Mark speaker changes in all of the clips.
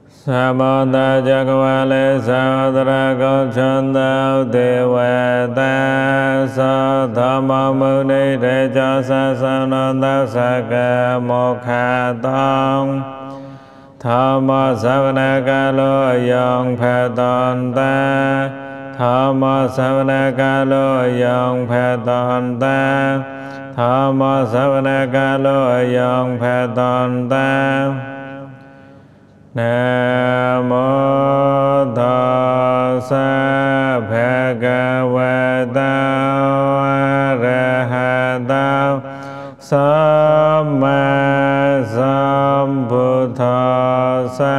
Speaker 1: Sa mô ta cha qua lê sa ra co chân đao đề huệ ta sa tham mô mâu ni đề cha sa sa nan ta sa ca mô kha tông tham mô sa va na ca lô yong phe tôn ta tham mô sa va na ca lô yong phe tôn ta tham mô sa va na ca lô yong phe tôn ta Nam mô Tassa Bhagavata Arahato Samma Sambuddhassa.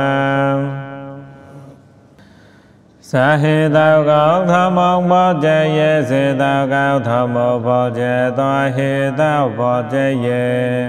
Speaker 1: Sa hi tao cao tham mong bó chế ye si tao cao tham mô bó chế toa hi tao bó chế ye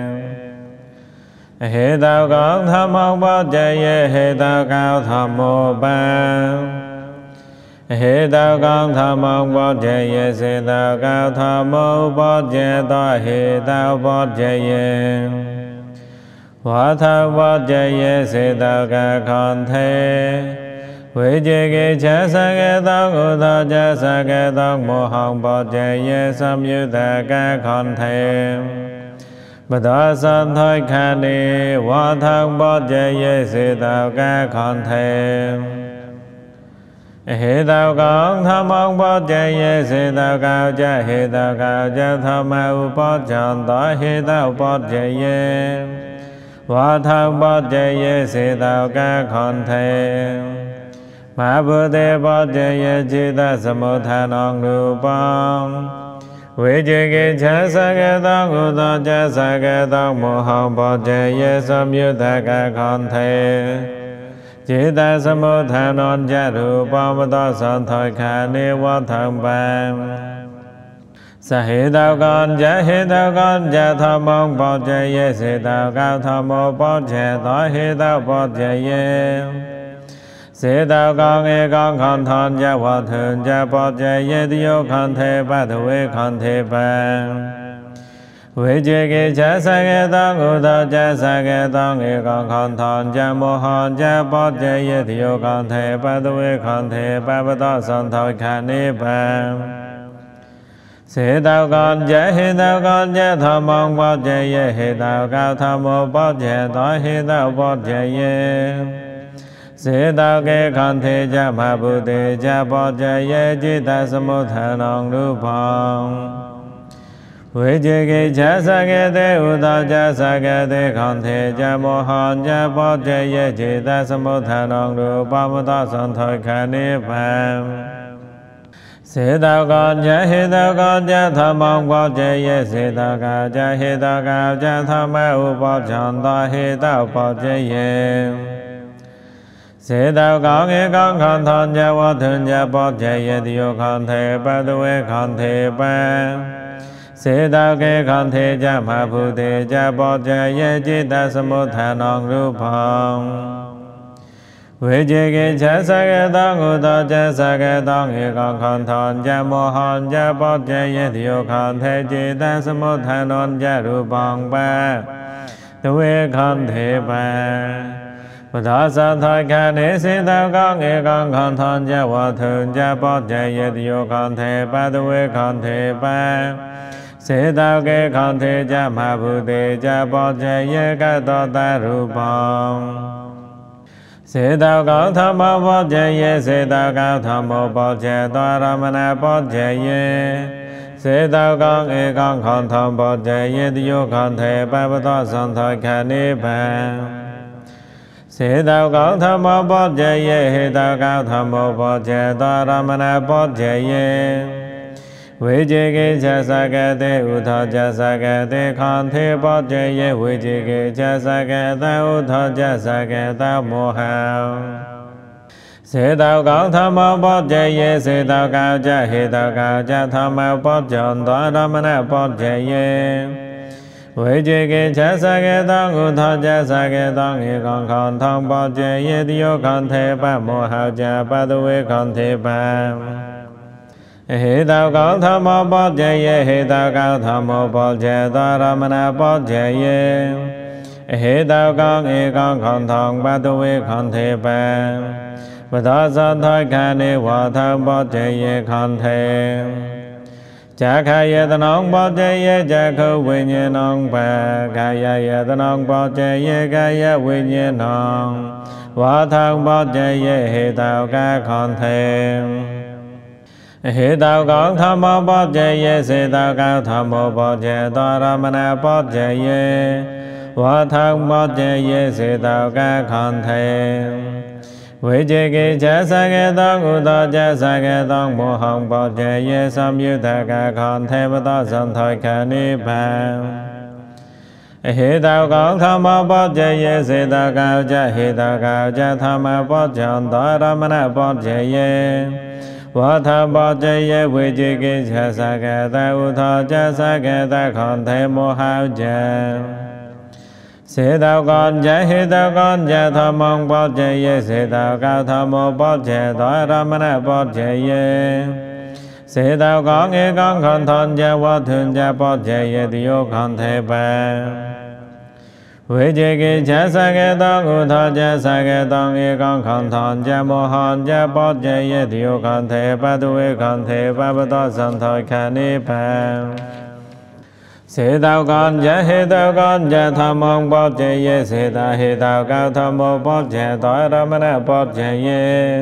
Speaker 1: Hệ tao cao tham mong bó chế ye hệ tao cao tham mô ba Hệ tao cao tham mong bó chế ye si tao cao tham mô bó chế toa hệ tao bó chế ye Hóa thao bó chế ye si tao cao khôn thế Quỷ chế kỳ chế sa kế tông ưu thọ chế sa kế tông mô hồng bó chế ye sam yu thà ca khôn thế Bà tỏa sanh thôi khả ni Hóa thang bó chế ye si tao ca khôn thế Hệ tao con tham mong bó chế ye si tao cao chế hệ tao cao chế tham mưu bó chọn tỏa hệ tao bó chế ye Hóa thang bó chế ye si tao ca khôn thế Mã bồ đề bó chế ye chi ta sa mô tha nong rù bông Quỷ chế kỳ chế sa kế tông ưu thọ chế sa kế tông mô hồng bó chế ye sam yu thà ca khôn thế Chỉ ta sa mô tha non cha rù bông bó tỏ son thôi khả ni vô thăng bang Sa hi tao con cha hi tao con cha tham mong bó chế ye si tao cao tham mô bó chế tỏ hi tao bó chế ye Sĩ tao con e con khôn thon cha hòa thượng cha bó chế ye tiêu khôn thế ba thủ e khôn thế ba Quỷ chế kỳ cha sa kế tông ưu thọ cha sa kế tông e con khôn thon cha mô hòn cha bó chế ye tiêu khôn thế ba thủ e khôn thế ba bó tỏ son thôi khả ni ba Sĩ tao con chế hi tao con chế tham mong bó chế ye hi tao cao tham mô bó chế tỏ hi tao bó chế ye Sĩ tao kế khôn thế cha ma bồ đề cha bó chế ye chi ta sa mô tha nong rù bông Quỷ chế kỳ cha sa kế te ưu thọ cha sa kế te khôn thế cha mô hòn cha bó chế ye chi ta sa mô tha nong rù bông bó tỏ son thôi khả ni phàm Sĩ tao con cha hi tao con cha tham mong bó chế ye si tao cao cha hi tao cao cha tham mưu bó chọn tỏ hi tao bó chế ye Sĩ tao con e con khôn thon cha vô thượng cha bó chế ye tiêu khôn thế ba tu e khôn thế ba Sĩ tao kế khôn thế cha ma bồ đề cha bó chế ye chi ta sa mô tha nong rù bông Quỷ chế kỳ cha sa kế tông ưu thọ cha sa kế tông e con khôn thon cha mô hòn cha bó chế ye tiêu khôn thế chi ta sa mô tha non cha rù bông ba tu e khôn thế ba Bồ tát san thôi khả ni sĩ tao con e con khôn thon cha hòa thượng cha bó chế ye tiêu khôn thế ba tu e khôn thế ba Sĩ tao kế khôn thế cha ma bồ đề cha bó chế ye ca tỏ ta rù bông Sĩ tao con tham mô bó chế ye sĩ tao cao tham mô bó chế toa ramana bó chế ye Sĩ tao con e con khôn thon bó chế ye tiêu khôn thế ba bó tỏ son thôi khả ni ba Sĩ tao con tham mô bó chế ye hi tao cao tham mô bó chế toa ramana bó chế ye Quỷ chế kỳ cha sa kế te ưu thọ cha sa kế te khôn thế bó chế ye Quỷ chế kỳ cha sa kế te ưu thọ cha sa kế te mô hào Sĩ tao con tham mô bó chế ye sĩ tao cao cha hi tao cao cha tham mô bó chọn tỏa ramana bó chế ye Quỷ chế kỳ cha sa kế tông ưu thọ cha sa kế tông e con khôn thon bó chế ye tiêu khôn thế ba mô hào cha ba tu e khôn thế ba Hi tao con tham mô bó chế ye hi tao cao tham mô bó chế toa ramana bó chế ye hệ đạo con y con khẩn thong ba tu vi khẩn thị ba bà đó san thôi khả ni hòa thang bó chế ye khẩn thị chả khai ye tân ông bó chế ye chả khâu vi nhiên ông bà khai ye tân ông bó chế ye khai ye vi nhiên ông hòa thang bó chế ye hệ đạo ca khẩn thị hệ đạo con tham mô bó chế ye sĩ đạo cao tham mô bó chế tòa ra mê na bó chế ye hòa thang bó chế ye sĩ đạo ca khẩn thị vì chế kỳ chế sa kế tông u tọ chế sa kế tông mô hồng bó chế ye sam yu thà ca khẩn thị bó tọ sân thôi khả ni bàn hệ đạo con tham mô bó chế ye sĩ đạo cao chế hệ đạo cao chế tham mô bó chế tòa ra mê na bó chế ye hòa thang bó chế ye vì chế kỳ chế sa kế tông u tọ chế sa kế tông khẩn thị mô hào chế sĩ đạo con chế hệ đạo con chế tham mong bó chế ye sĩ đạo cao tham mô bó chế tòa ra mê na bó chế ye sĩ đạo con y con khẩn thon chế hòa thượng chế bó chế ye tiêu khẩn thị ba vì chế kỳ chế sa kế tông u thọ chế sa kế tông y con khẩn thon chế mô hòn chế bó chế ye tiêu khẩn thị ba tu y khẩn thị ba bát tọ sanh thôi khả ni ba sĩ đạo con chế hệ đạo con chế tham mong bó chế ye sĩ đạo hệ đạo cao tham mô bó chế tòa ra mê na bó chế ye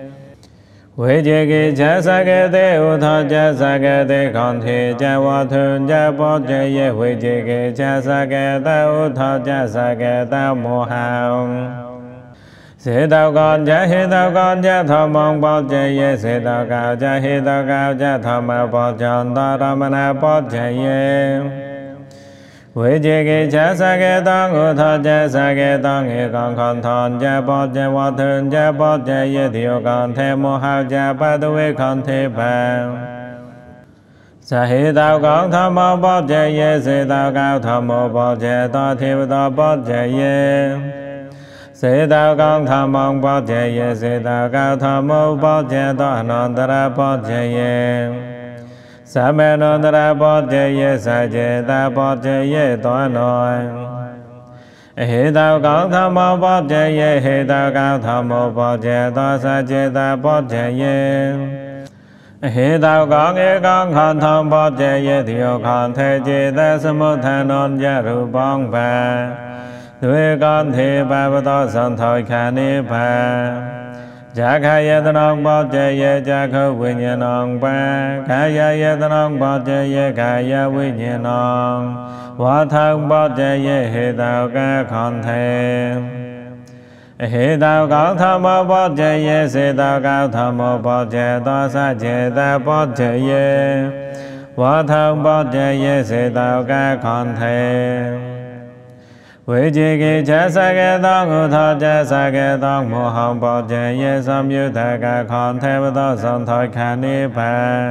Speaker 1: vì chế kỳ chế sa kế tế u thọ chế sa kế tế khẩn thị chế hòa thượng chế bó chế ye vì chế kỳ chế sa kế tế u thọ chế sa kế tế mô hào sĩ đạo con chế hệ đạo con chế tham mong bó chế ye sĩ đạo cao chế hệ đạo cao chế tham mô bó chế tòa ra mê na bó chế ye vì chế kỳ chế sa kế tông u thọ chế sa kế tông y con khẩn thon chế bó chế hòa thượng chế bó chế ye tiêu khẩn thị mô hào chế ba tu vi khẩn thị ba sa hệ đạo con tham mô bó chế ye sĩ đạo cao tham mô bó chế tòa thị tòa bó chế ye sĩ đạo con tham mong bó chế ye sĩ đạo cao tham mô bó chế tòa non tara bó chế ye sa mê non tara bó chế ye sa chế ta bó chế ye tòa nội hệ đạo con tham mô bó chế ye hệ đạo cao tham mô bó chế tòa sa chế ta bó chế ye hệ đạo con y con khẩn thong bó chế ye tiêu khẩn thị chế ta sa mô tha non gia ru bong ba tuệ con thị ba bát tọ sanh thôi khả ni ba chả khai ye tân ông bó chế ye chả khâu vi nhiên ông ba khai ye tân ông bó chế ye khai ye vi nhiên ông hòa thang bó chế ye hệ đạo ca khẩn thị hệ đạo con tham mô bó chế ye sĩ đạo cao tham mô bó chế tòa sa chế ta bó chế ye hòa thang bó chế ye sĩ đạo ca khẩn thị vì chế kỳ chế sa kế tông u thọ chế sa kế tông mô hồng bó chế ye sam yu thà ca khẩn thị bát tọ sanh thôi khả ni ba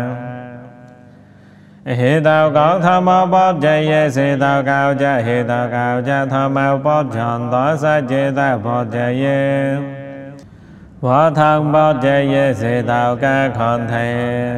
Speaker 1: hệ đạo con tham mô bó chế ye sĩ đạo cao chế hệ đạo cao chế tham mô bó chế tòa sa chế ta bó chế ye hòa thang bó chế ye sĩ đạo ca khẩn thị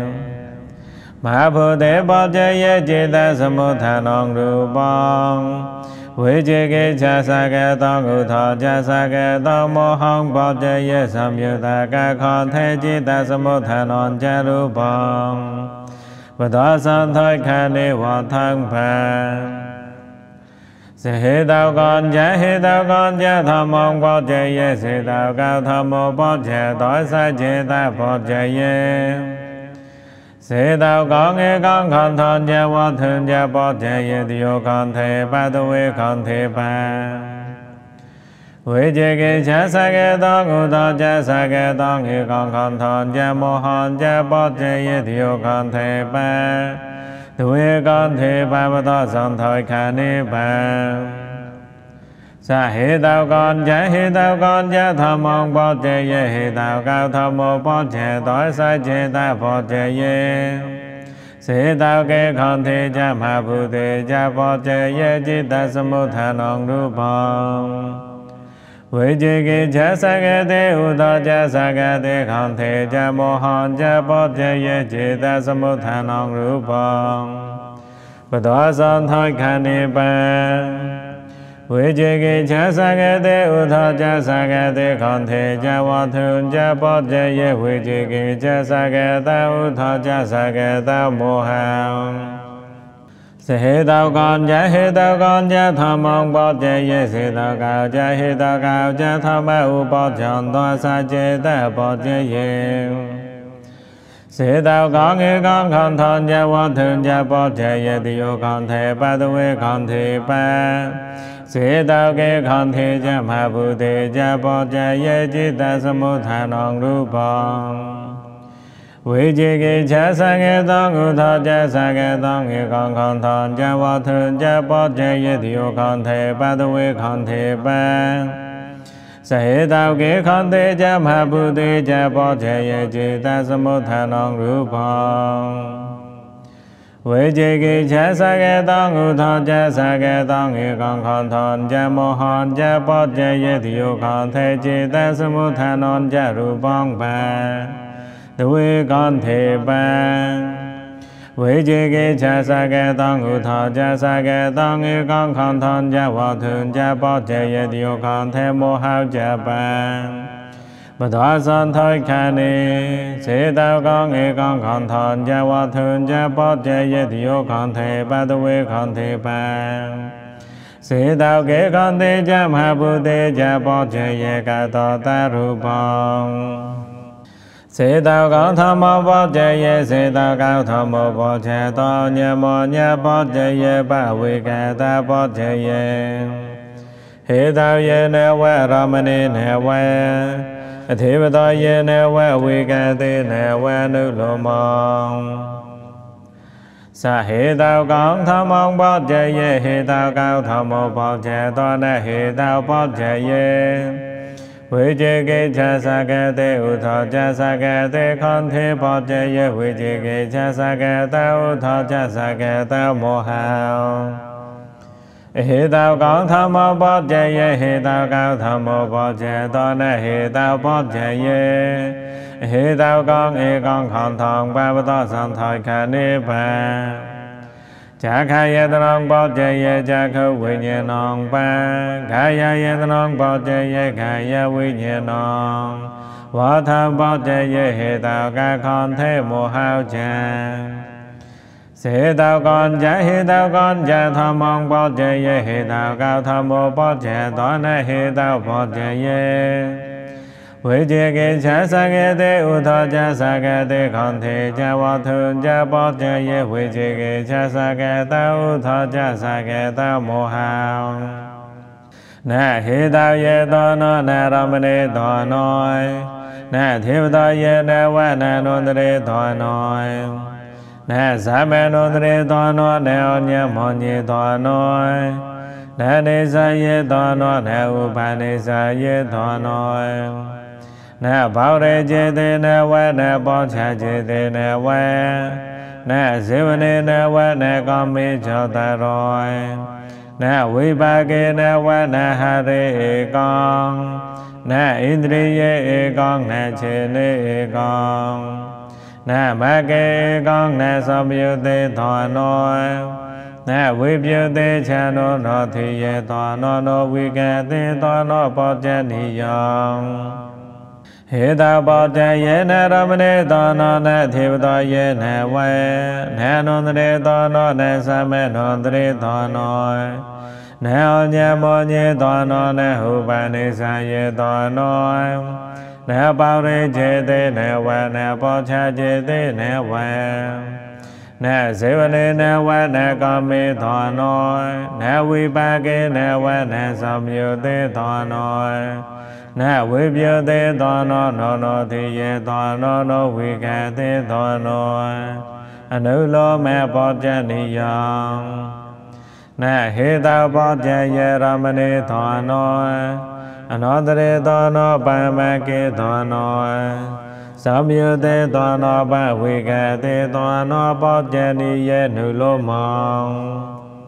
Speaker 1: mã bồ đề bó chế ye chế ta sa mô tha non ru bong vì chế kỳ chế sa kế tông u thọ chế sa kế tông mô hồng bó chế ye sam yu thà ca khẩn thị chế ta sa mô tha non chế ru bong bát tọ sanh thôi khả ni hòa thang ba sĩ hệ đạo con chế hệ đạo con chế tham mong bó chế ye sĩ đạo cao tham mô bó chế tòa sa chế ta bó chế ye sĩ đạo con y con khẩn thon chế hòa thượng chế bó chế ye tiêu khẩn thị ba tu vi khẩn thị ba vì chế kỳ chế sa kế tông u thọ chế sa kế tông y con khẩn thon chế mô hòn chế bó chế ye tiêu khẩn thị ba tu y khẩn thị ba bát tọ sanh thôi khả ni ba sa hệ đạo con chế hệ đạo con chế tham mong bó chế ye hệ đạo cao tham mô bó chế tòa sa chế ta bó chế ye sĩ đạo kế khẩn thị chế ma bồ đề chế bó chế ye chế ta sa mô tha non ru bong vì chế kỳ chế sa kế tế u thọ chế sa kế tế khẩn thị chế mô hòn chế bó chế ye chế ta sa mô tha non ru bong bát tọ sanh thôi khả ni ba Vê chê kê chá sa kê tê u thọ chá sa kê tê khon thê chá võ thun chá bó chê yê vê chê kê chá sa kê tê u thọ chá sa kê tê mô hào Sê tao con chá hê tao con chá thọ mong bó chê yê sê tao cao chá hê tao cao chá thọ mê u bó chọn tòa sa chê tê bó chê yê Sê tao con nghe con khon thon chá võ thun chá bó chê yê tì ô con thê ba tu vê con thê ba Sê tao kê khon thê chá mha bù tê chá bó chá yê chī ta sa mô thà nong rú bông Vê chê kê chá sa kê tông u thọ chá sa kê tông nghe con khon thon chá võ thun chá bó chá yê tì ô con thê ba tu vê con thê ba Sê tao kê khon thê chá mha bù tê chá bó chá yê chī ta sa mô thà nong rú bông Vê chê kê chá sa kê tông u thọ chá sa kê tông nghe con khon thon chá mô hòn chá bó chá yê tì ô con thê chī ta sa mô thà non chá rú bông ba Tu vê con thê ba Vê chê kê chá sa kê tông u thọ chá sa kê tông nghe con khon thon chá võ thun chá bó chá yê tì ô con thê mô hào chá ba Bà tỏa son thôi khả ni Sê tao con nghe con khon thon chá võ thun chá bó chá yê tì ô con thê ba tu vê con thê ba Sê tao kê con thê chá mha bù tê chá bó chá yê ca tò ta rú bông Sê tao con thọ mô bó chá yê sê tao cao thọ mô bó chá tò nhé mô nhé bó chá yê ba vê ca ta bó chá yê Hê tao yê nê vê rô mê ni nê vê Thế bà tò yê nê vê vê ca tê nê vê nữ lô mong Sa hê tao con thọ mong bó chá yê hê tao cao thọ mô bó chá tò nê hê tao bó chá yê Vê chê kê chá sa kê tê u thọ chá sa kê tê khon thê bó chá yê Vê chê kê chá sa kê tê u thọ chá sa kê tê mô hào Hê tao con thọ mô bó chá yê hê tao cao thọ mô bó chá tò nê hê tao bó chá yê Hê tao con ê con khon thong ba bó tò son thoi khả ni ba Chá khá yê tà nông bó chá yê chá khâu vĩ nhê nông ba Khá yá yê tà nông bó chá yê khá yá vĩ nhê nông Võ thơ bó chá yê hê tao ca khon thê mô hào chá Sê tao con chá hê tao con chá thọ mong bó chá yê hê tao cao thọ mô bó chá tò nê hê tao bó chá yê Vê chê kê chá sa kê tê u thọ chá sa kê tê khon thê chá võ thun chá bó chá yê Vê chê kê chá sa kê tê u thọ chá sa kê tê mô hào Nè hê tao yê tò nó nè rô mê ni tò nói Nè thê bà tò yê nè vê nè nôn tê tò nói Nè sa mê nôn tê tò nói nè ô nhé mô nhé tò nói Nè nê sa yê tò nói nè u bà nê sa yê tò nói Nè bảo rê chê tê nè vê nè bó chá chê tê nè vê Nè sê vê nê nè vê nè con mê cho ta rồi Nè vĩ ba kê nè vê nè hà rê ê con Nè in tri yê ê con nè chê nê ê con Nè mê kê ê con nè sâm yêu tê thọ nói Nè vĩ biêu tê chá nô nô thị yê thọ nô nô vĩ kê tê thọ nô bó chá ni yong Hê tao bó chá yê nè rô mê ni tò nô nè thê bà tò yê nè vê Nè nôn tê tò nô nè sa mê nôn tê tò nói Nè ô nhé mô nhé tò nô nè hù bà nê sa yê tò nói Nè bao rê chê tê nè vê nè bó chá chê tê nè vê Nè sê vê nê nè vê nè con mê tò nói Nè vĩ ba kê nè vê nè sâm yêu tê tò nói Nè vĩ biêu tê tò nó nô nô thị yê tò nô vĩ kê tê tò nói Nữ lô mẹ bó chá ni yong Nè hê tao bó chá yê rô mê ni tò nói Nó tê tò nó ba mê kê tò nói Sâm yêu tê tò nó ba vĩ kê tê tò nó bó chá ni yê nữ lô mong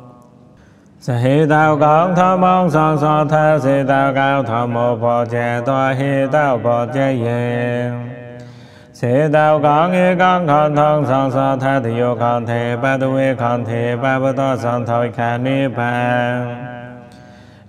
Speaker 1: Sa hê tao con thọ mong son so thơ Sê tao cao thọ mô bó chá tòa hê tao bó chá yê Sê tao con nghe con khon thong son so thơ Thì yêu con thê ba tu vê con thê ba bó tò son thôi khả ni ba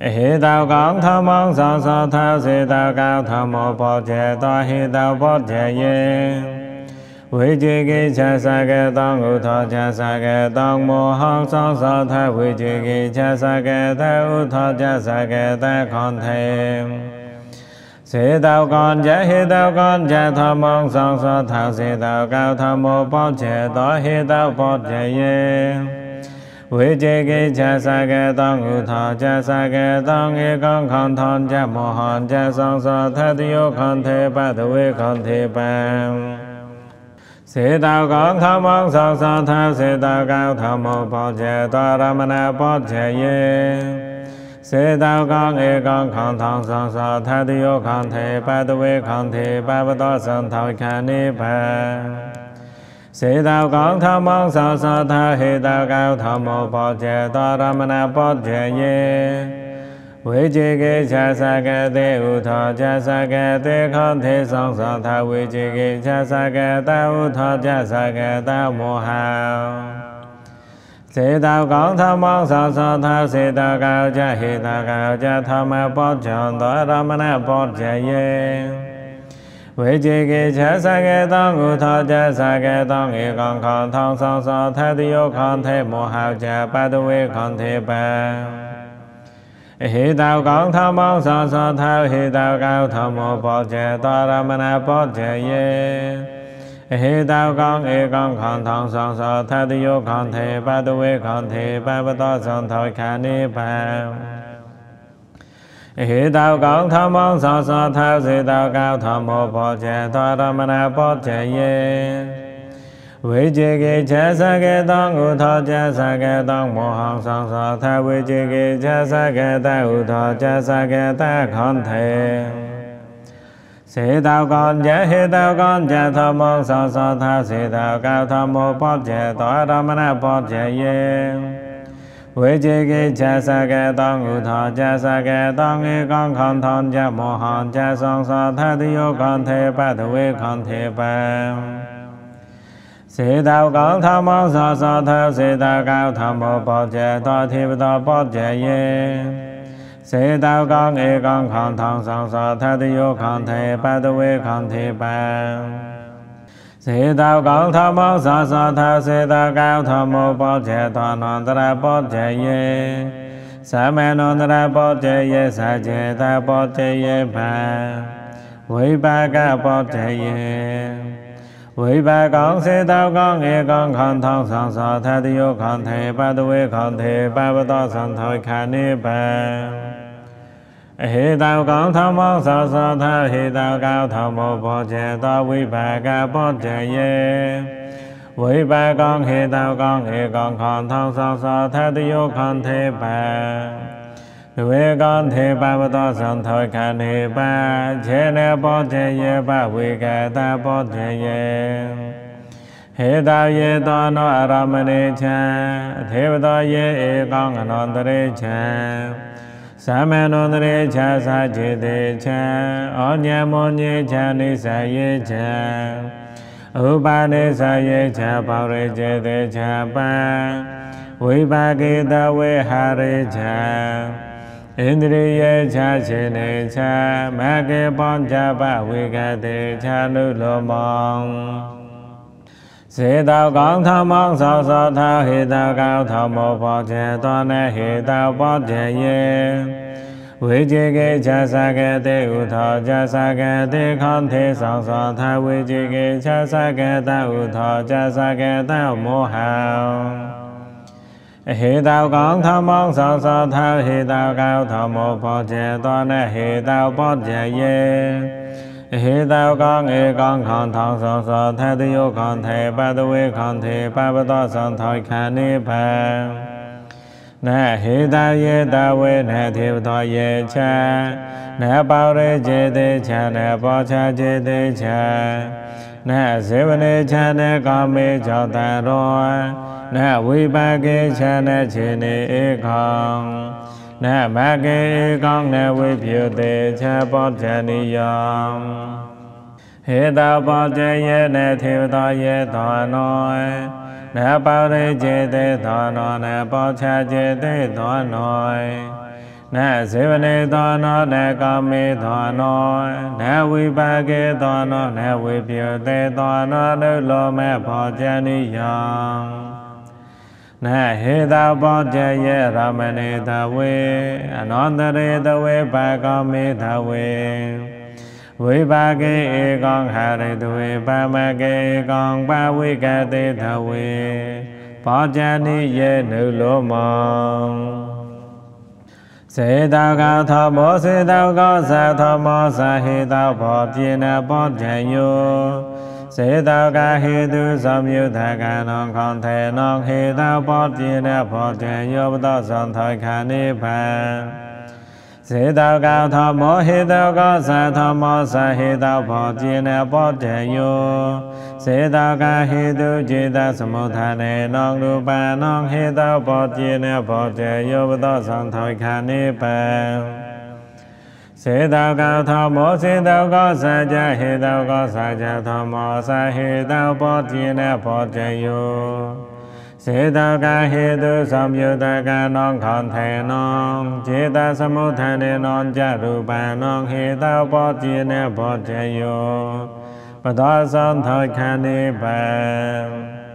Speaker 1: hê đạo con tham mong song so thao se đạo cao tham mô bồ chế to hê đạo bồ chế ye Vĩ chư kỳ cha sa kê tông u thọ cha sa kê tông mô hong song so tha vĩ chư kỳ cha sa kê ta u thọ cha sa kê ta con thêm Sĩ đạo con cha hê đạo con cha tham mong song so thao sĩ đạo cao tham mô bồ chế to hê đạo bồ chế ye Vĩ chư kỳ cha sa kê tông u thọ cha sa kê tông e con khon thon cha mô hon cha song so tha tiêu con thế ba tu vĩ con thế ba Sĩ đạo con tham mong song so thao sĩ đạo cao tham mô bồ chế to ramana bồ chế ye Sĩ đạo con e con khon thon song so tha tiêu con thế ba tu vĩ con thế ba bát to sanh thọ kha ni ba Sĩ đạo con tham mong song so thao hê đạo cao tham mô bồ chế to ramana bồ chế ye Vĩ chư kỳ cha sa kê tê u thọ cha sa kê tê con thế song so thao vĩ chư kỳ cha sa kê ta u thọ cha sa kê ta mô hào Sĩ đạo con tham mong song so thao sĩ đạo cao cha hê đạo cao cha tham mô bồ chọn to ramana bồ chế ye Vĩ chư kỳ cha sa kê tông u thọ cha sa kê tông e con khon thong song so tha tiêu con thế mô hào cha ba tu vĩ con thế ba Hê đạo con tham mong song so thao hê đạo cao tham mô bồ chế to ramana bồ chế ye Hê đạo con e con khon thong song so tha tiêu con thế ba tu vĩ con thế ba bát to sanh thọ kha ni ba Hê đạo con tham mong song so thao sĩ đạo cao tham mô bồ chế to ramana bồ chế ye Vĩ chư kỳ cha sa kê tông u thọ cha sa kê tông mô hong song so tha vĩ chư kỳ cha sa kê ta u thọ cha sa kê ta khon thể Sĩ đạo con cha hê đạo con cha tham mong song so tha sĩ đạo cao tham mô bồ chế to ramana bồ chế ye Vĩ chư kỳ cha sa kê tông u thọ cha sa kê tông e con khon thon cha mô hon cha song so tha tiêu con thế ba tu vĩ con thế ba Sĩ đạo con tham mong song so thao sĩ đạo cao tham mô bồ chế to thi to bồ chế ye Sĩ đạo con e con khon thong song so tha tiêu con thế ba tu vĩ con thế ba Sĩ đạo con tham mong song so thao sĩ đạo cao tham mô bồ chế to non tra bồ chế ye Sa mê non tra bồ chế ye sa chế ta bồ chế ye ba Vĩ ba ca bồ chế ye Vĩ ba con sĩ đạo con e con khon thong song so tha tiêu con thế ba tu vĩ con thế ba bát to sanh thọ kha ni ba Hê đạo con tham mong song so thao hê đạo cao tham mô bồ chế to vĩ ba ca bồ chế ye Vĩ ba con hê đạo con e con khon thong song so tha tiêu con thế ba tu vĩ con thế ba bát to sanh thọ kha ni ba chế ne bồ chế ye ba vĩ ca ta bồ chế ye Hê đạo ye to no aramane cha thế bát to ye e con anon tare cha Sa mê non tare cha sa chế te cha o nha mô nye cha ni sa ye cha U ba ni sa ye cha bao re chế te cha ba Vĩ ba kỳ ta vĩ ha re cha Indriye cha chế ne cha ma kê bon cha ba vĩ ca te cha nu lo mong Sĩ đạo con tham mong song so thao hê đạo cao tham mô bồ chế to ne hê đạo bồ chế ye Vĩ chư kỳ cha sa kê tê u thọ cha sa kê tê con thế song so tha vĩ chư kỳ cha sa kê ta u thọ cha sa kê ta mô hào Hê đạo con tham mong song so thao hê đạo cao tham mô bồ chế to ne hê đạo bồ chế ye Hê đạo con e con khon thong song so tha tiêu con thế ba tu vĩ con thế ba bát to sanh thọ kha ni ba Na hê đạo ye đạo vĩ na thiếp thọ ye cha Na bao re chế te cha na bồ cha chế te cha Na se vân ne cha na con mê cho ta ro Na vĩ ba kê cha na chế ne e con Na ma kê e con na vĩ phiêu te cha bồ cha ni yong Hê đạo bồ chế ye na thiếp thọ ye thọ nói Na bao re chế te thọ nói Na bồ cha chế te thọ nói na sevane to no na kami to no na vipake to no na vipyote to no nu lo me pho chani yang na heta pho chaye ramane tawe anantare tawe pakami tawe vipake ekang hari tawe pamake ekang pavike tawe pho chani ye nu lo mong Sẽ đạo cao thọ bố sẽ đạo có sa thọ mô sa hi đạo phò chi na bó chạy vô sẽ đạo ca hi tu sâm yu thà ca non con thể non hi đạo bó chi na phò chạy vô bó tỏ son thời khả ni phà sẽ đạo cao thọ bố hi đạo có sa thọ mô sa hi đạo phò chi na bó chạy vô sẽ đạo ca hi tu chi đạo sâm mô thà nê non đu ba non hi đạo bó chi na phò chạy vô bó tỏ son thời khả ni phà sẽ đạo cao thọ mô sẽ đạo có sa cha hi đạo có sa cha thọ mô sa hi đạo bó chi na phò chạy vô sẽ đạo ca hi tu sâm yu ta ca non con thể non chế ta sâm mô thà nê non cha ru ba non hi đạo bó chi na phò chạy vô bó tỏ son thời khả ni phà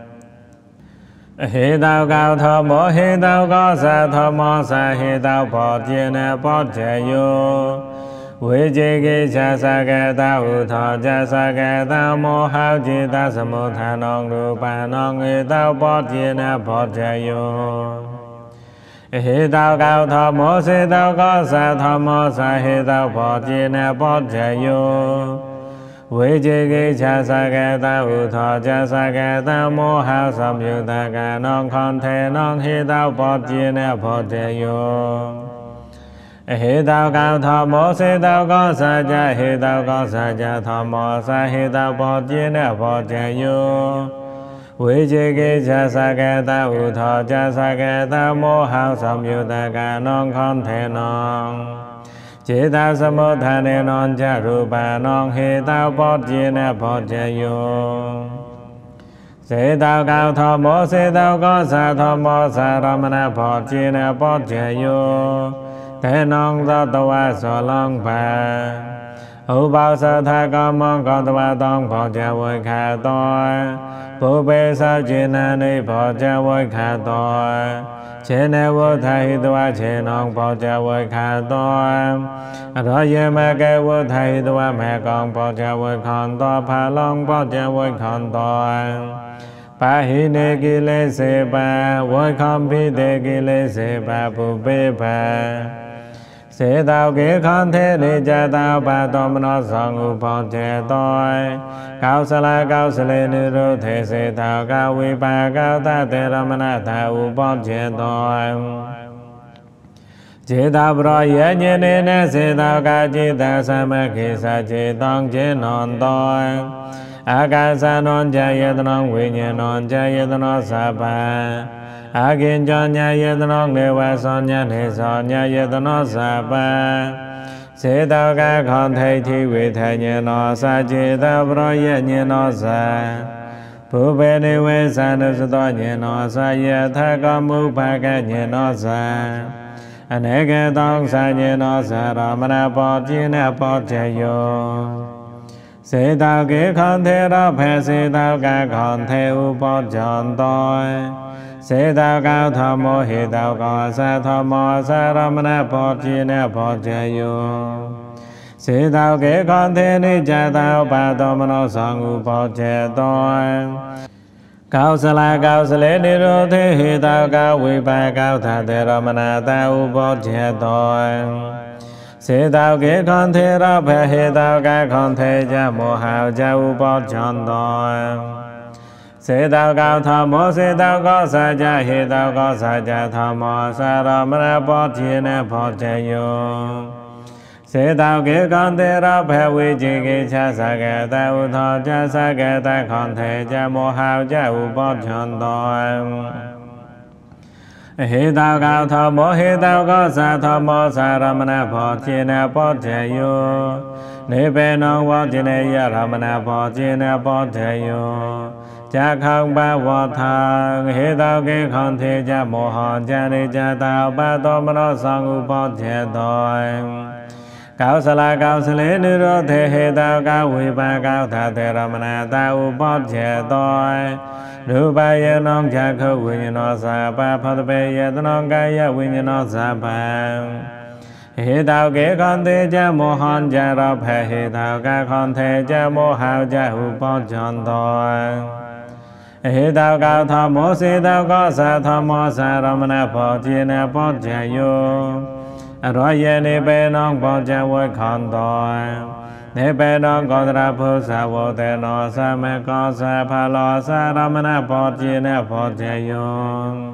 Speaker 1: hi đạo cao thọ mô hi đạo có sa thọ mô sa hi đạo phò chi na phò chạy vô Vĩ chi ki cha sa ke ta u thọ cha sa ke ta mô hao chi ta sa mô thà non ru pa non hi đạo bó chi na phò chạy vô hi đạo cao thọ mô si đạo có sa thọ mô sa hi đạo phò chi na phò chạy vô Vĩ chi ki cha sa ke ta u thọ cha sa ke ta mô hao sâm yu ta ca non con thể non hi đạo bó chi na phò chạy vô hi đạo cao thọ mô sẽ đạo có sa cha hi đạo có sa cha thọ mô sa hi đạo bó chi na phò chạy vô Vĩ chi ki cha sa ke ta u thọ cha sa ke ta mô hao sâm yu ta ca non con thể non chế ta sâm mô thà nê non cha ru pa non hi đạo bó chi na phò chạy vô sẽ đạo cao thọ mô sẽ đạo có sa thọ mô sa ramana phò chi na phò chạy vô thế non do tàu so long phà hữu bao sơ tha con mong con tàu tông phò cha vui khả tôi bố bê sao chi na ni phò cha vui khả tôi chế nê vô thà hi tàu chế non phò cha vui khả tôi rồi ye ma ke vô thà hi tàu mẹ con phò cha vui khòn tôi phà long phò cha vui khòn tôi pa hi ne ki le se pa vui khom phi te ki le se pa bố bê pa sẽ đạo kế khăn thế để cha đạo ba tôm nó sang u phong chế tôi cao sa lê nữ rô thế sẽ thảo cao vi ba cao ta te ramana tha u phong chế tôi chế đạo bro ye nye ne ne sẽ đạo ca chế ta sa ma khi sa chế tông chế non tôi akasa non cha ye non vi nye non cha ye non sa pa Akin cho nha yetanong dewa son nha ne son nha yetanong sa pa Sẽ đạo ca con thầy thi vị thầy nye no sa chế đạo bro ye nye no sa Phú bê ni we sa nữ sa to nye no sa ye tha con mu pa ca nye no sa Ane ke tong sa nye no sa ramana po chi na po che yo Sẽ đạo kế con thầy đó phê sẽ đạo ca con thầy u po chọn tôi sẽ đạo cao thọ mô hi đạo có sa thọ mô sa ramana phò chi na phò chạy vô sẽ đạo kế con thế ni cha đạo ba tô mô nô sang u phò chạy tôi cao sa lê ni rô thế hi đạo cao vi ba cao thà thế ramana ta u phò chạy tôi sẽ đạo kế con thế ra phê hi đạo ca con thế cha mô hào cha u phò chọn tôi sẽ đạo cao thọ mô sẽ đạo có sa cha hi đạo có sa cha thọ mô sa ramana phò chi na phò chạy vô sẽ đạo kế con thế ra phê vi chi ki cha sa ke ta u thọ cha sa ke ta con thể cha mô hào cha u phò chọn tôi hi đạo cao thọ mô hi đạo có sa thọ mô sa ramana phò chi na phò chạy vô ni pe non phò chi na ya ramana phò chi na phò chạy vô cha khang ba wa thang he tao ke khang the cha mo han cha ni cha tao ba to mano sang upo che toi cao sa la cao sa lê ni ro the he tao cao vi ba cao tha the ramana tao upo che toi Ru ba ye nong cha khâu vi no sa pa pha pe ye nong ca ye vi no sa pa He tao kế con thế cha mô hòn cha ra phê he tao ca con thế cha mô hào cha hữu bó chọn thôi He tao cao thọ mô si tao có sa thọ mô sa ramana phô chi nè bó cha yu Rồi ye ni bê nông bó cha vui con thôi Ni bê nông có ra phô sa vô tê nô sa mê có sa phá lô sa ramana phô chi nè bó cha yu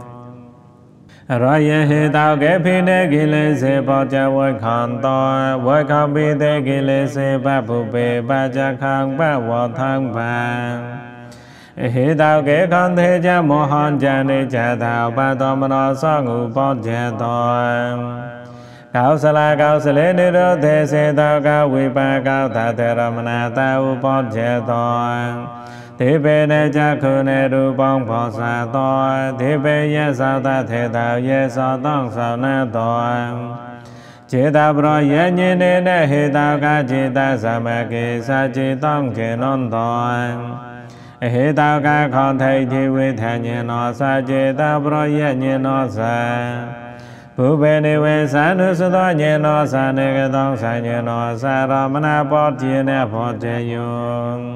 Speaker 1: Rồi he tao kế phi nê kỳ lê se bó cha vui khăn tôi Vui khăn bi tê kỳ lê se ba phụ bê ba cha khăn ba vô thang ba He tao kế khăn thế cha mô hòn cha ni cha tao ba to mà nó so ngủ bó cha tôi Cao sa lê ni rô thế se tao cao vi ba cao thà thế ramana tao bó cha tôi Thế bê nê cha khu nê ru bông phó sa tôi Thế bê ye sao ta thế tao ye sao tông sao nê tôi Chế ta bro ye nhi nê nê hê tao ca chế ta sa mê kê sa chế tông chế nôn tôi Hê tao ca khon thầy thi vi thà nhê nô sa chế ta bro ye nhi nô sa Bù bê nê vê sa nữ sư toa nhê nô sa nê kê tông sa nhê nô sa ra mâ na bó chế nê phó chế yung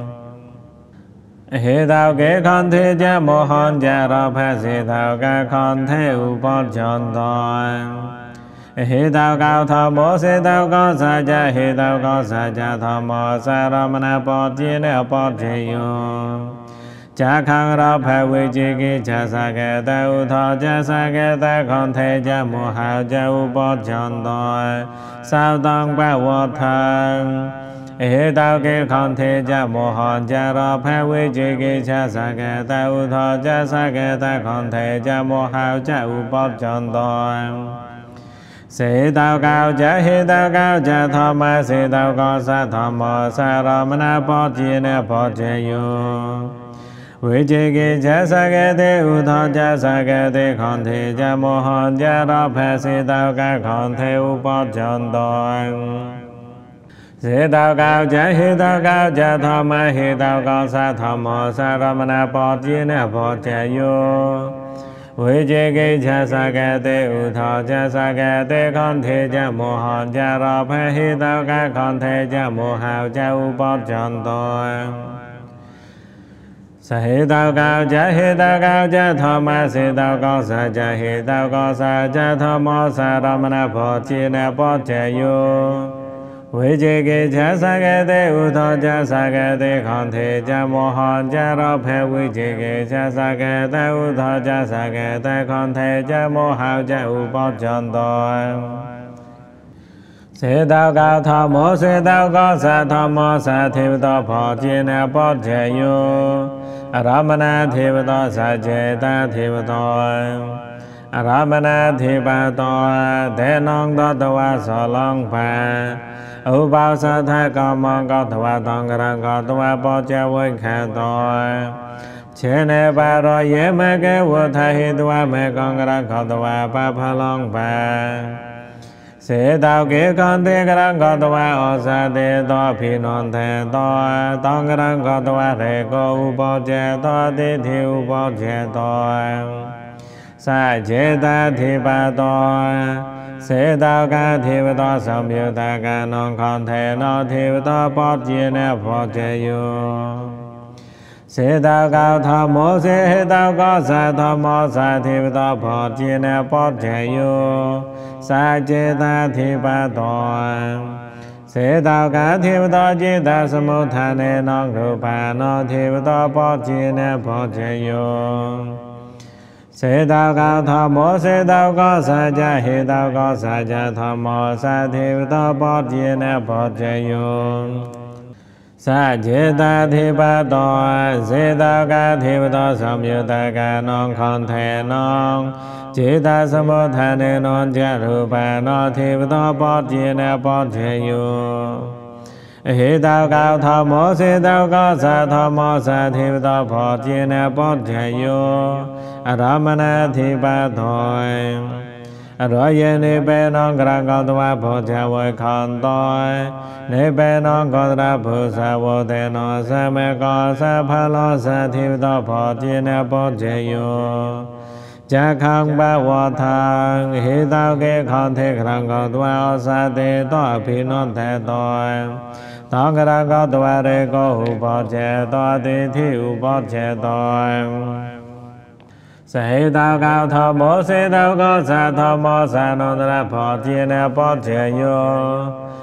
Speaker 1: He tao kế con thế cha mô hòn cha ra phá si tao ca con thế u bó chọn thôi He tao cao thọ mô si tao có sa cha he tao có sa cha thọ mô sa ra mâ na bó chi nè bó chi yu Cha khang ra phá vi chi ki cha sa ke ta u thọ cha sa ke ta con thế cha mô hào cha u bó chọn thôi Sao tông ba vô thân He tao kế con thế cha mô hòn cha ra phá vi chi ki cha sa ke ta u thọ cha sa ke ta con thế cha mô hào cha u bó chọn thôi Sĩ tao cao cha he tao cao cha thọ ma sĩ tao có sa thọ mô sa ra mâ na bó chi nè bó chi yu Vi chi ki cha sa ke te u thọ cha sa ke te con thế cha mô hòn cha ra phá sĩ tao ca con thế u bó chọn thôi Sĩ tao cao cha he tao cao cha thọ ma he tao có sa thọ mô sa ra mâ na bó chi nè bó chi yu Vi chi ki cha sa ke te u thọ cha sa ke te con thế cha mô hòn cha ra phá he tao ca con thế cha mô hào cha u bó chọn thôi Sa he tao cao cha thọ ma sĩ tao có sa cha he tao có sa cha thọ mô sa ra mâ na bó chi nè bó chi yu Vi chi ki cha sa ke te u thọ cha sa ke te con thế cha mô hòn cha ra phá vi chi ki cha sa ke te u thọ cha sa ke te con thế cha mô hào cha u bó chọn thôi Sĩ tao cao thọ mô sĩ tao có sa thọ mô sa thiếp tọ phó chi nè bó chi yu Ramana thiếp tọ sa chế ta thiếp tọ Ramana thiếp tọ thế nông tọ tọa so long phá U bao sa tha có mong có tọa tông ra có tọa bó cha vui khá tọ Chế nè ba rồi ye mê kế vô tha hi tọa mê con ra có tọa ba phá long phá Sĩ tao kế con thế ra có tọa ô sa thế tọ phi non thế tọ tông ra có tọa rê có u bó che tọ thế thi u bó che tọ Sa chế ta thi ba tọ Sĩ tao ca thi tọ sông yu ta ca non con thế nó thi tọ bó chi nè phó che yu Sĩ tao cao thọ mô sĩ tao có sa thọ mô sa thi tọ phó chi nè bó che yu Sa chế ta thi ba tọ Sĩ tao ca thi tọ chi ta sa mô tha nê non ru pa nó thi tọ bó chi nè phó che yu Sĩ tao cao thọ mô sĩ tao có sa cha he tao có sa cha thọ mô sa thi tọ bó chi nè phó che yu Sa chế ta thi ba tọ Sĩ tao ca thi tọ sông yu ta ca non con thế non Chế ta sa mô tha nê non cha ru pa nó thi tọ bó chi nè bó che yu hê tao cao thọ mô se tao có sa thọ mô sa thi tao phò chi nè bó chè yo ra ma na thi ba thôi rồi ye ni bê non gra cao tòa phò chè voi khăn tôi ni bê non có ra phù sa vô tê no sa mê có sa pha lo sa thi tao phò chi nè bó chè yo cha khang ba wa thang hê tao kê khăn thế khăn cao tòa sa tê to phi non thế tôi tao cái ra có tòa rê có hữu bó chè to tê thi hữu bó chè to se tao cao thọ mô se tao có sa thọ mô sa non ra phò chi nè bó chè yo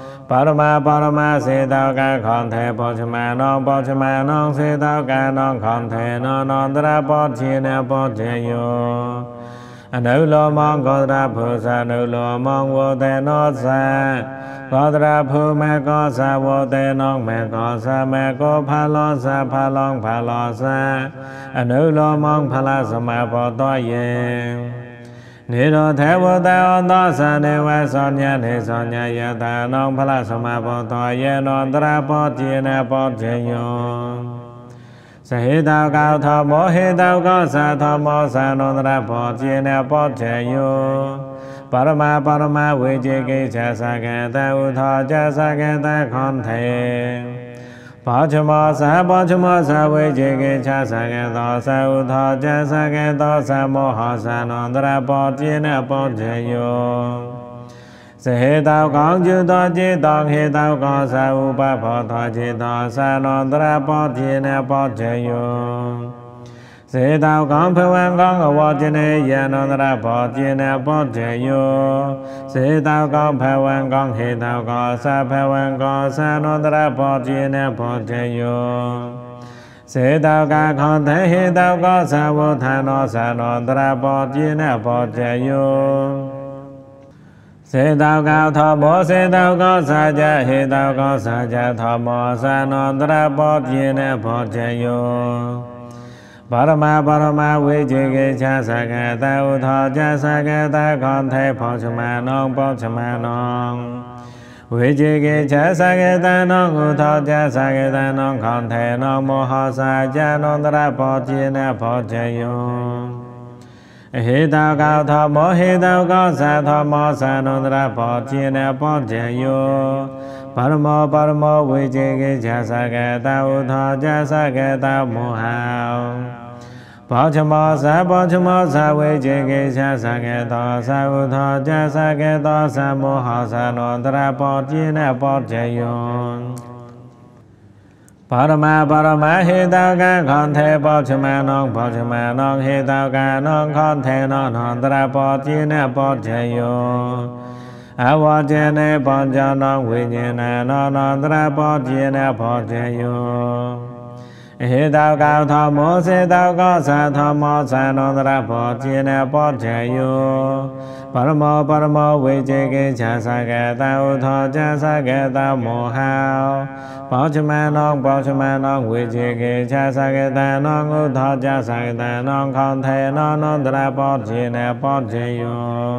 Speaker 1: Parama se tao ca khon thể bó chama non se tao ca non khon thể non ra bó chi nè bó chè yo nữ lo mong có ra phù sa nữ lo mong vô tê nó sa có ra phù mẹ có sa vô tê non mẹ có sa mẹ có pha lo sa nữ lo mong pha la sa ma bó to ye ni đô thế vô tê on to sa ni wa son nha ya ta non pha la sa ma bó to ye non ra bó chi nè bó chè yo sa hê tao cao thọ mô hê tao có sa thọ mô sa non ra phò chi nè bó chè yo Parama vi chê kê cha sa kê ta u thọ cha sa kê ta khon thể bó chô mô sa vi chê kê cha sa kê to sa u thọ cha sa kê to sa mô họ sa non ra phò chi nè bó chè yo se hê tao con chư to chi tông hê tao con sa u pa phò thọ chi to sa non ra bó chi nè bó chè yo se tao con phê quan con ở vô chi nè ya non ra bó chi nè bó chè yo se tao con phê quan con hê tao con sa phê quan con sa non ra bó chi nè bó chè yo se tao ca khon thể hê tao con sa vô tha no sa non ra bó chi nè bó chè yo se tao cao thọ mô se tao có sa cha hê tao có sa cha thọ mô sa non ra bó chi nè bó chè yo Parama vi chê kê cha sa kê ta u thọ cha sa kê ta khon thể phò chama non vi chê kê cha sa kê ta non u thọ cha sa kê ta non khon thể non mô họ sa cha non ra bó chi nè bó chè yo hê tao cao thọ mô hê tao có sa thọ mô sa non ra bó chi nè bó chè yo Paramo vi chê kê cha sa kê ta u thọ cha sa kê ta mô hào bó chô mô sa vi chê kê cha sa kê to sa u thọ cha sa kê to sa mô họ sa non ra bó chi nè bó chè yo Parama hê tao ca khon thể bó chama non hê tao ca non khon thể non ra bó chi nè bó chè yo vô chê nè bó cho non vi chê nè non ra bó chi nè bó chè yo hê tao cao thọ mô se tao có sa thọ mô sa non ra bó chi nè bó chè yo Paramo vi chê kê cha sa kê ta u thọ cha sa kê ta mô hào bó chama non vi chê kê cha sa kê ta non u thọ cha sa kê ta non khon thể non ra bó chi nè bó chè yo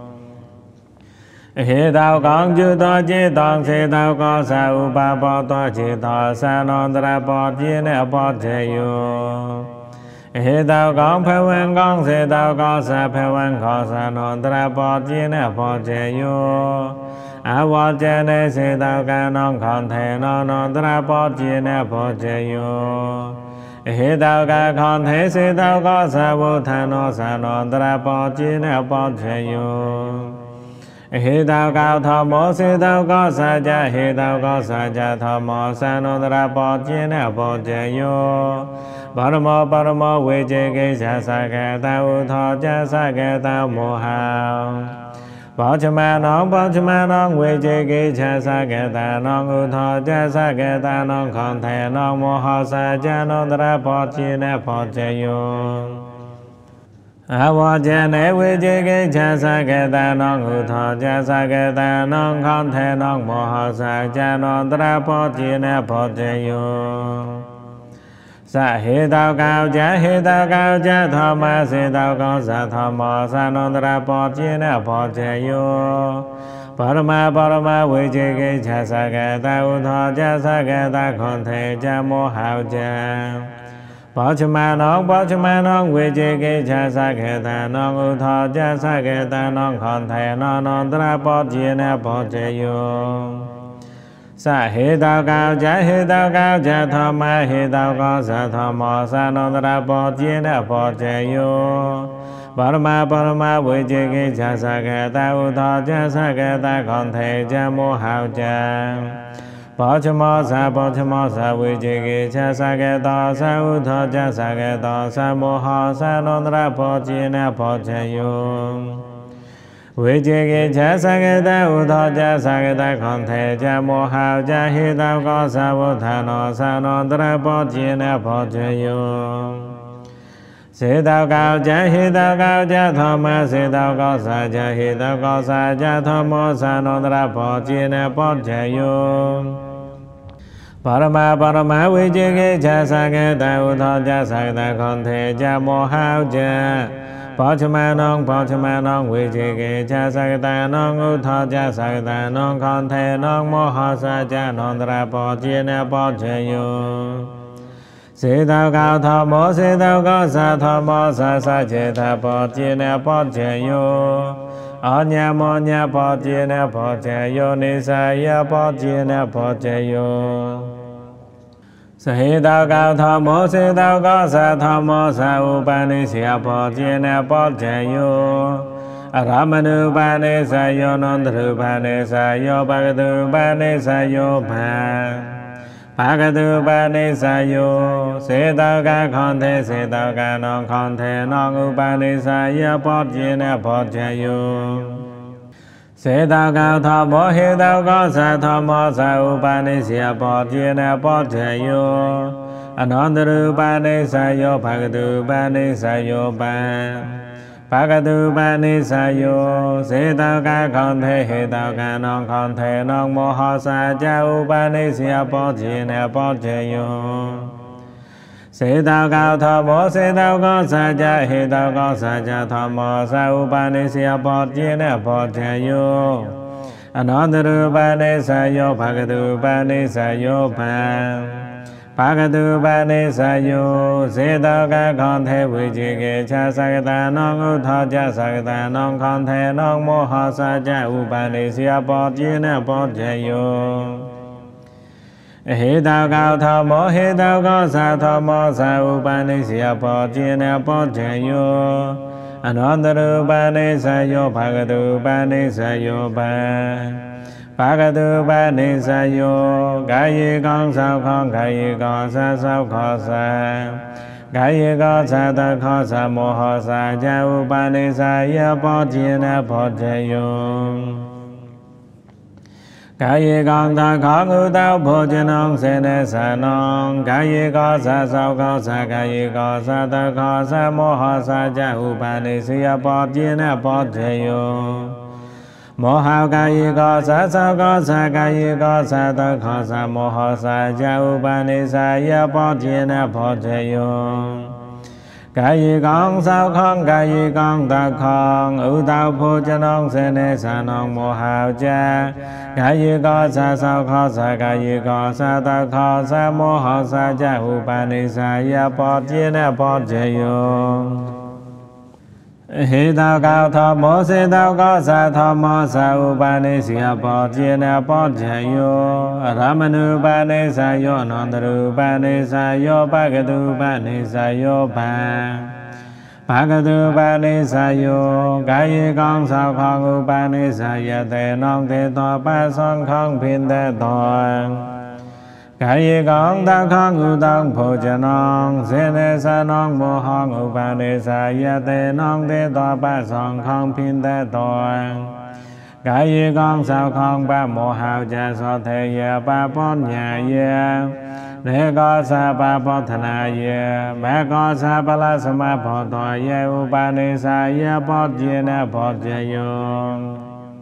Speaker 1: hê tao con chư to chi tông se tao có sa u pa bó to chi to sa non ra bó chi nè bó chè yo hê tao con phê quan con se tao có sa phê quan khó sa non ra bó chi nè bó chè yo vô chê nè se tao ca non khon thể non ra bó chi nè bó chè yo hê tao ca khon thể se tao có sa vô tha no sa non ra bó chi nè bó chè yo hê tao cao thọ mô se tao có sa cha hê tao có sa cha thọ mô sa non ra bó chi nè bó chè yo Paramo vi chê kê cha sa kê ta u thọ cha sa kê ta mô hào bó chama non vi chê kê cha sa kê ta non u thọ cha sa kê ta non khon thể non mô họ sa cha non ra bó chi nè bó chè yo vô chê nè vi chê kê cha sa kê ta non u thọ cha sa kê ta non khon thể non mô họ sa cha non ra bó chi nè bó chè yo sa hê tao cao cha thọ ma se tao con sa thọ mô sa non ra bó chi nè bó chè yo Parama Parama Vijeke Chasagata Utho Chasagata Khonte Chamo Hauja Pachamanong Vijeke Chasagata Nong Utho Chasagata Nong Khonte Non Trapot Jina Pochayo Sa He Tao Cao Cha He Tao Cao Cha Thoma He Tao Có Sa Thomo Sa Non Trapot Jina Pochayo Parama Parama Vijeke Chasagata Utho Chasagata Khonte Chamo Hauja Pachamosa Vijeke Chasagata Sa Utho Chasagata Sa Moha Sa Non Trapot Jina Pochayo Vijeke Chasagata Utho Chasagata Khonte Chamo Hauja He Tao Có Sa Uthano Sa Non Trapot Jina Pochayo Se Tao Cao Cha He Tao Cao Cha Thoma Se Tao Có Sa Cha He Tao Có Sa Cha Thomo Sa Non Trapot Jina Pochayo Parama Parama Vijeke Chasagata Utho Chasagata Khonte Chamo Hauja Pachamanong Vijeke Chasagata Nong Utho Chasagata Nong Khonte Nong Moha Sa Cha Non Trapot Jina Pochayo Se Tao Cao Thomo Se Tao Có Sa Thomo Sa Sa Che Thapot Jina Pochayo Anya Monya Pot Jina Pochayo Nisaya Pot Jina Pochayo Se Tao Cao Thomo Se Tao Có Sa Thomo Sa Upanisya Pot Jina Pochayo Aramanu Upanisya Nondru Upanisya Bhagadu Upanisya Bhagadu Upanisya Se Tao Ca Khonte Se Tao Ca Non Khonte Non Upanisya Pot Jina Pochayo Se Tao Cao Thomo He Tao Có Sa Thomo Sa Upanisya Pot Jina Pochayo Anandru Upanisya Bhagadu Upanisya Bhagadu Upanisya Se Tao Ca Khonte He Tao Ca Non Khonte Non Moha Sa Cha Upanisya Pot Jina Pochayo Se Tao Cao Thomo Se Tao Có Sa Cha He Tao Có Sa Cha Thomo Sa Upanisya Pot Jina Pochayo Anandru Upanisya Bhagadu Upanisya Bhagadu Upanisya Se Tao Ca Khonte Vijeke Chasagata Nong Utho Chasagata Nong Khonte Nong Moha Sa Cha Upanisya Pot Jina Pochayo He Tao Cao Thomo He Tao Có Sa Thomo Sa Upanisya Pot Jina Pochayo Anandru Upanisya Bhagadu Upanisya Bhagadu Upanisya Gayi Con Sao Con Gayi Con Sa Sao Kho Sa Gayi Con Sa Ta Kho Sa Moha Sa Cha Upanisya Pot Jina Pochayo Gayi Con Ta Kho Ngũ Tao Bhojanong Se Ne Sa Nong Gayi Con Sa Sao Kho Sa Gayi Con Sa Ta Kho Sa Moha Sa Cha Upanisya Pot Jina Pochayo Moha Gayi Có Sa Sao Có Sa Gayi Có Sa Ta Kho Sa Moha Sa Cha Upanisya Pot Jina Pochayo Gayi Con Sao Con Gayi Con Ta Con Ngũ Tao Bhojanong Se Ne Sa Nong Moha Cha Gayi Có Sa Sao Kho Sa Gayi Có Sa Ta Kho Sa Moha Sa Cha Upanisya Pot Jina Pochayo He Tao Cao Thomo Se Tao Có Sa Thomo Sa Upanisya Pot Jina Pochayo Ramanu Upanisya Nandru Upanisya Bhagadu Upanisya Bhagadu Upanisya Gayi Con Sao Con Upanisya Te Non Te To Pa Son Con Phin Te To Gayi Con Ta Con Ngũ Tao Bhojanong Se Ne Sa Nong Moha Upanisya Te Non Te To Pa Son Con Phin Te To Gayi Con Sao Con Pa Moha Cha So Te Ye Pa Pon Nhà Ye Để Có Sa Pa Pot Thana Ye Mẹ Có Sa Pa La Sama Pot To Ye Upanisya Pot Jina Pochayo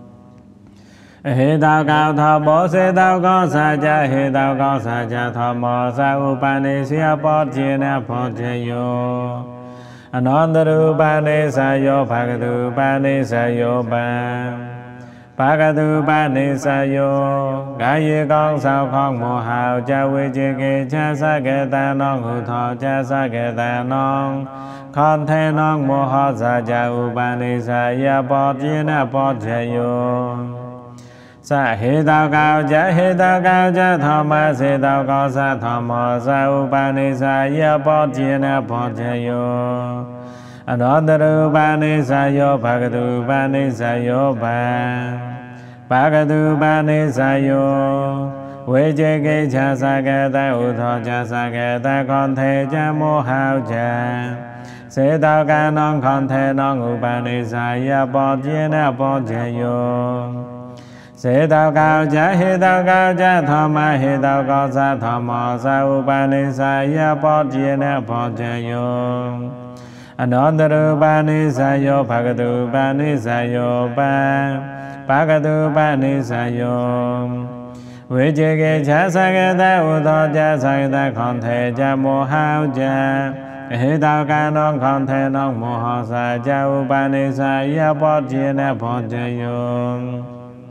Speaker 1: He Tao Cao Thomo Se Tao Có Sa Cha He Tao Có Sa Cha Thomo Sa Upanisya Pot Jina Pochayo Anandru Upanisya Bhagadu Upanisya Phá ca tu ba ni sa yo Gã yi con sao con mùa hào cha vi chi kỳ cha sa kê ta non hữu thọ cha sa kê ta non con thế non mùa họ sa cha u ba ni sa ya bọt yi na bọt cha yo Sa hi tao cao cha thọ ma si tao cao sa thọ mò sa u ba ni sa ya bọt yi na bọt cha yo Another Bani Sayo Bhagadu Bani Sayo Bhagadu Bani Sayo Vijay Chasagata Utho Chasagata Konthe Jamo Hao Cha Se Tao Ca Non Konthe Non Ubani Saya Bọt Yena Bọt Chayo Se Tao Cao Cha Hi Tao Cao Cha Thoma Hi Tao Cao Sa Thoma Sa Ubani Saya Bọt Yena Bọt Chayo Another Bani Sayo Bhagadu Bani Sayo Bhagadu Bani Sayo Vijay Chasagata Utho Chasagata Konthe Jamo Hao Cha Hi Tao Ca Non Konthe Non Moho Sa Cha Ubani Saya Bọt Yena Bọt Chayo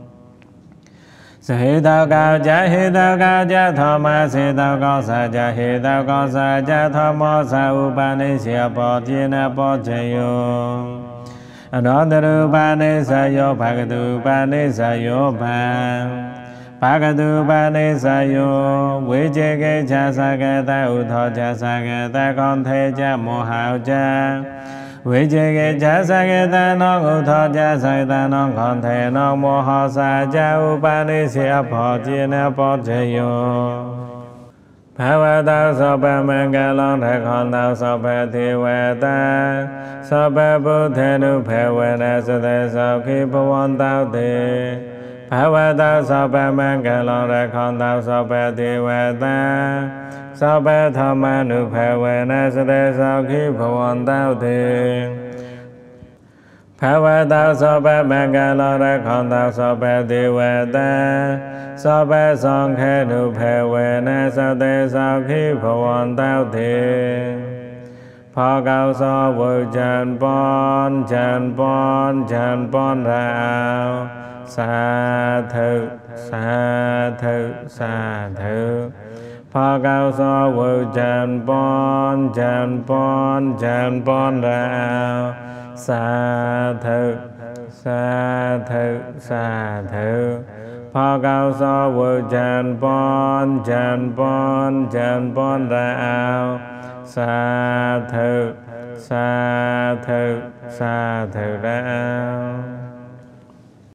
Speaker 1: Se Tao Cao Cha Thoma Se Tao Cao Sa Cha Hi Tao Cao Sa Cha Thoma Sa Ubani Sia Bọt Yena Bọt Chayo Another Bani Sayo Bhagadu Bani Sayo Bhagadu Bani Sayo Vijay Chasagata Utho Chasagata Konthe Jamo Hao Cha Vijay Chasagata Non Utho Chasagata Non Konthe Non Moho Sa Cha Ubani Sia Bọt Yena Bọt Chayo Phá Tao Sô Pa Manga Long Thạc Hòn Tao Sô Pa Thi Huệ Ta Sô Pa Bồ Thê Nu Phê Huệ Na Sô Thê Sô Khi Phô Vôn Tao Thi Phá Tao Sô Pa Manga Long Thạc Hòn Tao Sô Pa Thi Huệ Ta Sô Pa Thô Ma Nu Phê Huệ Na Sô Thê Sô Khi Phô Vôn Tao Thi Phá Tao Sô Pa Manga Long Thạc Hòn Tao Sô Pa Thi Huệ Ta Sô Pa Song Khê Nu Phê Huệ Na Sô Thê Sô Khi Phô Vôn Tao Thi Phó Cao So Vô Trần Bon Rao Sa Thự Phó Cao So Vô Trần Bon Rao Sa Thự Phó Cao So Vô Trần Bon Rao Sa Thự Rao